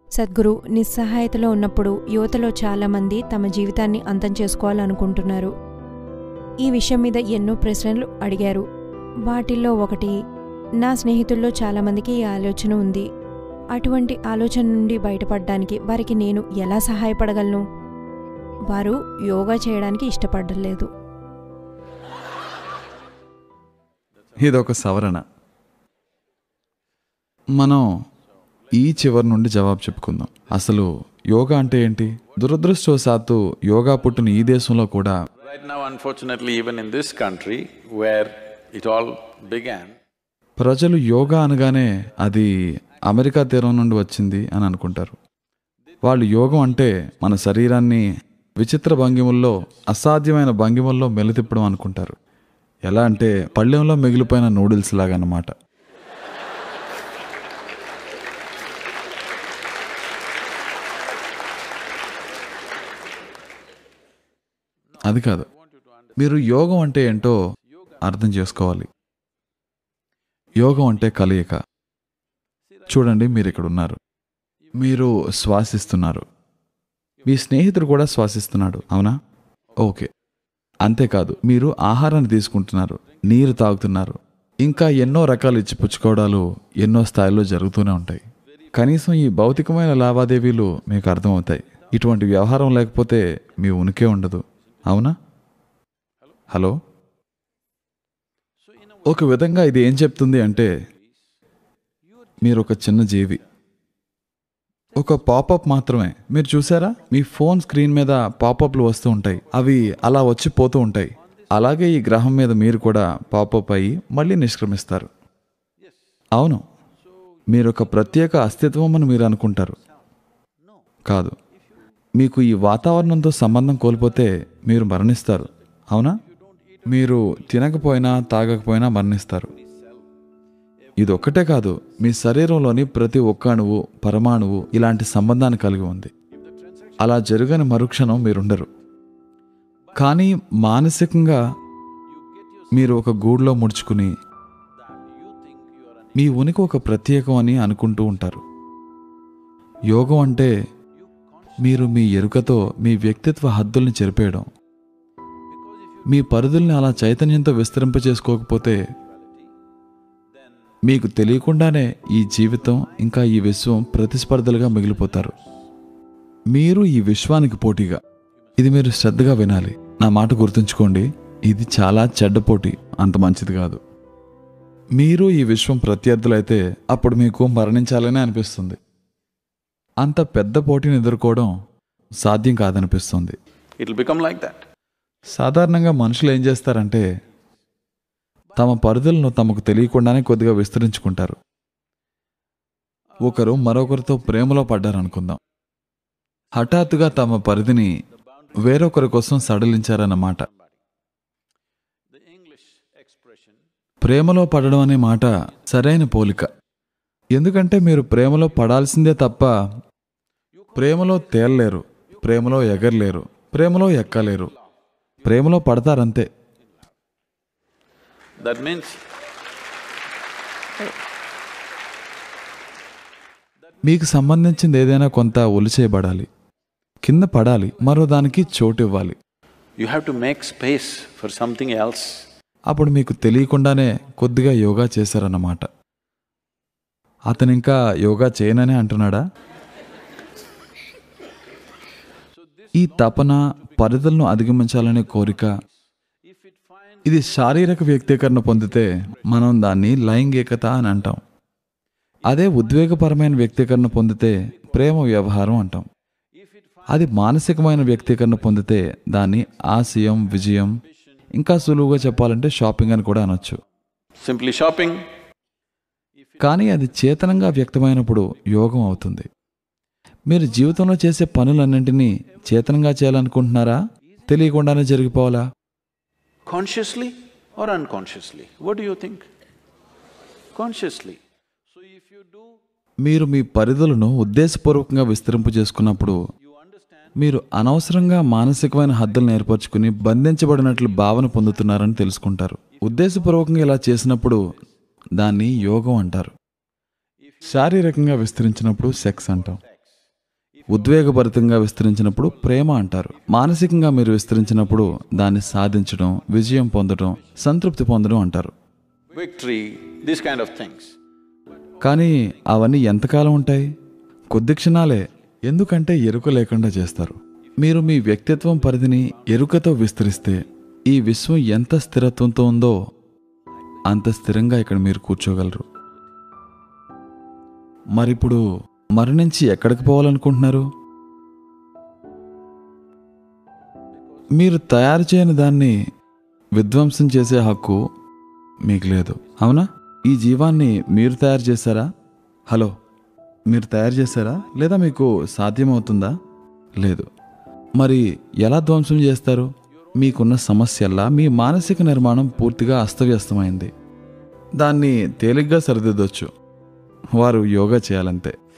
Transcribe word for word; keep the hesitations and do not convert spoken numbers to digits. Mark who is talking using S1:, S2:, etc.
S1: సద్గురు నిస్సహాయతలో ఉన్నప్పుడు యువతలో చాలామంది తమ జీవితాన్ని అంతం చేసుకోవాలనుకుంటున్నారు. ఈ విషయం మీద ఎన్నో ప్రశ్నలు అడిగారు. వాటిల్లో ఒకటి, నా స్నేహితుల్లో చాలామందికి ఈ ఆలోచన ఉంది. అటువంటి ఆలోచన నుండి బయటపడడానికి వారికి నేను ఎలా సహాయపడగలను? వారు యోగా చేయడానికి ఇష్టపడలేదు.
S2: ఇదొక సవరణ. మనం ఈ చివరి నుండి జవాబు చెప్పుకుందాం. అసలు యోగా అంటే ఏంటి? దురదృష్టవశాత్తు యోగా పుట్టిన ఈ దేశంలో కూడా
S3: Right now, unfortunately, even in this country where it all began,
S2: ప్రజలు యోగా అనగానే అది అమెరికా తీరం నుండి వచ్చింది అని అనుకుంటారు. వాళ్ళు యోగం అంటే మన శరీరాన్ని విచిత్ర భంగిమల్లో, అసాధ్యమైన భంగిమల్లో మెలితిప్పడం అనుకుంటారు. ఎలా అంటే పళ్ళెంలో మిగిలిపోయిన నూడిల్స్ లాగా అన్నమాట. అది కాదు. మీరు యోగం అంటే ఏంటో అర్థం చేసుకోవాలి. యోగం అంటే కలయిక. చూడండి, మీరు ఇక్కడ ఉన్నారు, మీరు శ్వాసిస్తున్నారు, మీ స్నేహితుడు కూడా శ్వాసిస్తున్నాడు, అవునా? ఓకే. అంతేకాదు, మీరు ఆహారాన్ని తీసుకుంటున్నారు, నీరు తాగుతున్నారు, ఇంకా ఎన్నో రకాలు ఇచ్చిపుచ్చుకోవడాలు ఎన్నో స్థాయిలో జరుగుతూనే ఉంటాయి. కనీసం ఈ భౌతికమైన లావాదేవీలు మీకు అర్థమవుతాయి. ఇటువంటి వ్యవహారం లేకపోతే మీ ఉనికే ఉండదు, అవునా? హలో. ఒక విధంగా ఇది ఏం చెప్తుంది అంటే, మీరు ఒక చిన్న జీవి, ఒక పాపప్ మాత్రమే. మీరు చూసారా, మీ ఫోన్ స్క్రీన్ మీద పాపప్లు వస్తూ ఉంటాయి, అవి అలా వచ్చి పోతూ ఉంటాయి. అలాగే ఈ గ్రహం మీద మీరు కూడా పాపప్ అయ్యి మళ్ళీ నిష్క్రమిస్తారు. అవును, మీరు ఒక ప్రత్యేక అస్తిత్వం అని మీరు అనుకుంటారు. కాదు, మీకు ఈ వాతావరణంతో సంబంధం కోల్పోతే మీరు మరణిస్తారు, అవునా? మీరు తినకపోయినా తాగకపోయినా మరణిస్తారు. ఇది ఒక్కటే కాదు, మీ శరీరంలోని ప్రతి ఒక్క అణువు, పరమాణువు ఇలాంటి సంబంధాన్ని కలిగి ఉంది. అలా జరగని మరుక్షణం మీరుండరు. కానీ మానసికంగా మీరు ఒక గూడులో ముడుచుకుని మీ ఉనికి ఒక ప్రత్యేకం అని అనుకుంటూ ఉంటారు. యోగం అంటే మీరు మీ ఎరుకతో మీ వ్యక్తిత్వ హద్దుల్ని చెరిపేయడం. మీ పరిధుల్ని అలా చైతన్యంతో విస్తరింపచేసుకోకపోతే మీకు తెలియకుండానే ఈ జీవితం ఇంకా ఈ విశ్వం ప్రతిస్పర్ధలుగా మిగిలిపోతారు. మీరు ఈ విశ్వానికి పోటీగా. ఇది మీరు శ్రద్ధగా వినాలి, నా మాట గుర్తుంచుకోండి. ఇది చాలా చెడ్డ పోటీ, అంత మంచిది కాదు. మీరు ఈ విశ్వం ప్రత్యర్థులైతే అప్పుడు మీకు మరణించాలని అనిపిస్తుంది. అంత పెద్ద పోటీని ఎదుర్కోవడం సాధ్యం కాదనిపిస్తుంది.
S3: it'll become like that.
S2: సాధారణంగా మనుషులు ఏం చేస్తారంటే తమ పరిధులను తమకు తెలియకుండానే కొద్దిగా విస్తరించుకుంటారు. ఒకరు మరొకరితో ప్రేమలో పడ్డారనుకుందాం. హఠాత్తుగా తమ పరిధిని వేరొకరి కోసం సడలించారన్నమాట. ప్రేమలో పడడం అనే మాట సరైన పోలిక. ఎందుకంటే మీరు ప్రేమలో పడాల్సిందే తప్ప ప్రేమలో తేలలేరు, ప్రేమలో ఎగరలేరు, ప్రేమలో ఎక్కలేరు. ప్రేమలో పడతారంతే.
S3: That means
S2: మీకు సంబంధించింది ఏదైనా కొంత ఒలిచేయబడాలి, కింద పడాలి, మరో దానికి చోటు ఇవ్వాలి.
S3: you have to make space for something else.
S2: అప్పుడు మీకు తెలియకుండానే కొద్దిగా యోగా చేశారన్నమాట. అతను ఇంకా యోగా చేయననే అంటున్నాడా? ఈ తపన, పరిధులను అధిగమించాలనే కోరిక, ఇది శారీరక వ్యక్తీకరణ పొందితే మనం దాన్ని లైంగికత అని అంటాం. అదే ఉద్వేగపరమైన వ్యక్తీకరణ పొందితే ప్రేమ వ్యవహారం అంటాం. అది మానసికమైన వ్యక్తీకరణ పొందితే దాన్ని ఆశయం, విజయం, ఇంకా సులువుగా చెప్పాలంటే షాపింగ్ అని కూడా అనొచ్చు.
S3: Simply shopping.
S2: కానీ అది చేతనంగా వ్యక్తమైనప్పుడు యోగం అవుతుంది. మీరు జీవితంలో చేసే పనులన్నింటినీ చేతనంగా చేయాలనుకుంటున్నారా? తెలియకుండానే జరిగిపోవాలా?
S3: Consciously or unconsciously? What do you think? Consciously. So if you do,
S2: మీరు మీ పరిధులను ఉద్దేశపూర్వకంగా విస్తరింపు చేసుకున్నప్పుడు మీరు అనవసరంగా మానసికమైన హద్దులను ఏర్పరచుకుని బంధించబడినట్లు భావన పొందుతున్నారని తెలుసుకుంటారు. ఉద్దేశపూర్వకంగా ఇలా చేసినప్పుడు దాన్ని యోగం అంటారు. శారీరకంగా విస్తరించినప్పుడు సెక్స్ అంటాం. ఉద్వేగభరితంగా విస్తరించినప్పుడు ప్రేమ అంటారు. మానసికంగా మీరు విస్తరించినప్పుడు దాన్ని సాధించడం, విజయం పొందడం, సంతృప్తి పొందడం అంటారు.
S3: Victory, these kind of things.
S2: కానీ అవన్నీ ఎంతకాలం ఉంటాయి? కొద్ది క్షణాలే. ఎందుకంటే ఎరుక లేకుండా చేస్తారు. మీరు మీ వ్యక్తిత్వం పరిధిని ఎరుకతో విస్తరిస్తే ఈ విశ్వం ఎంత స్థిరత్వంతో ఉందో అంత స్థిరంగా ఇక్కడ మీరు కూర్చోగలరు. మరిప్పుడు మరణించి ఎక్కడికి పోవాలనుకుంటున్నారు? మీరు తయారు చేయని దాన్ని విధ్వంసం చేసే హక్కు మీకు లేదు, అవునా? ఈ జీవాన్ని మీరు తయారు చేశారా? హలో, మీరు తయారు చేశారా? లేదా మీకు సాధ్యమవుతుందా? లేదు. మరి ఎలా ధ్వంసం చేస్తారు? మీకున్న సమస్యల్లా మీ మానసిక నిర్మాణం పూర్తిగా అస్తవ్యస్తమైంది. దాన్ని తేలిగ్గా సరిదిద్దొచ్చు. వారు యోగా చేయాలంతే.